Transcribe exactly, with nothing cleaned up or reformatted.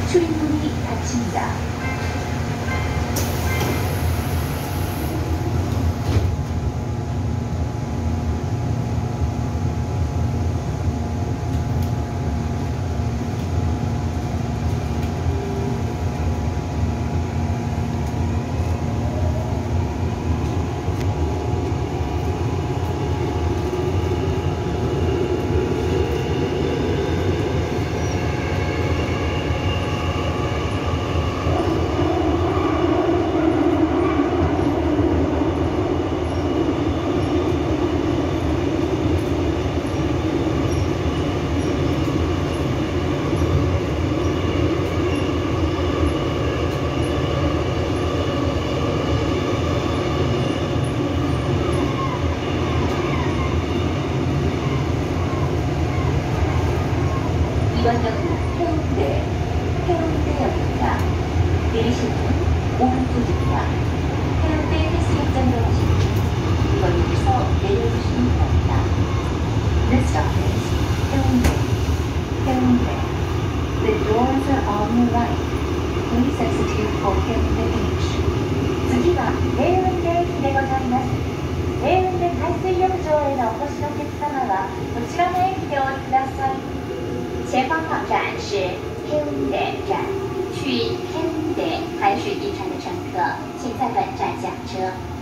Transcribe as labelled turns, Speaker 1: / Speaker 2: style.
Speaker 1: 출입문이 닫힙니다. 이번 역은 해운대, 해운대역입니다. 내리실 문 오른쪽입니다. 해운대 해수욕장으로 가실 분 이번 역에서 내려주시기 바랍니다. This stop is 해운대, 해운대. The doors are on your right. Please exit here for 해운대 beach. 次は해운대駅でございます。해운대海水浴場へのお越しのお客様はこちらの駅でお降りください。前方靠站是黑龙江站，去黑龙江海水浴场的乘客，请在本站下车。